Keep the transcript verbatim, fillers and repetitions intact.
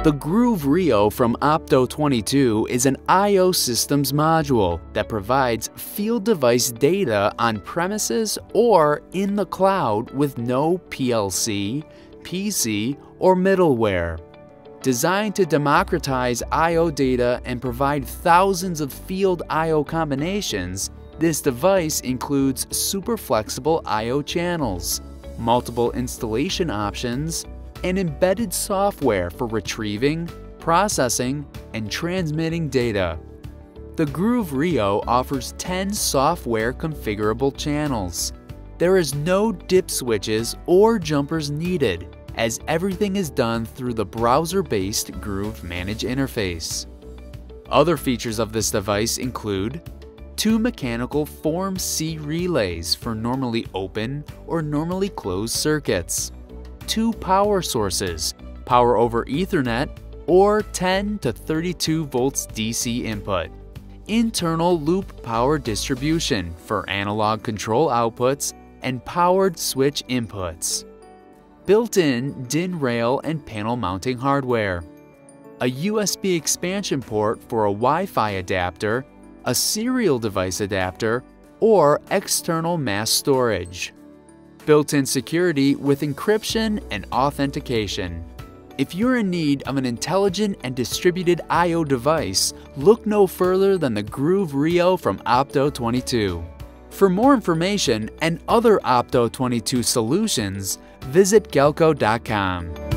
The Groov R I O from Opto twenty-two is an I O systems module that provides field device data on premises or in the cloud with no P L C, P C, or middleware. Designed to democratize I O data and provide thousands of field I O combinations, this device includes super flexible I O channels, multiple installation options, and embedded software for retrieving, processing, and transmitting data. The Groov R I O offers ten software configurable channels. There is no dip switches or jumpers needed, as everything is done through the browser-based Groov Manage interface. Other features of this device include two mechanical Form C relays for normally open or normally closed circuits, two power sources, power over Ethernet or ten to thirty-two volts D C input, internal loop power distribution for analog control outputs and powered switch inputs, built-in D I N rail and panel mounting hardware, a U S B expansion port for a Wi-Fi adapter, a serial device adapter, or external mass storage. Built-in security with encryption and authentication. If you're in need of an intelligent and distributed I O device, look no further than the Groov R I O from Opto twenty-two. For more information and other Opto twenty-two solutions, visit galco dot com.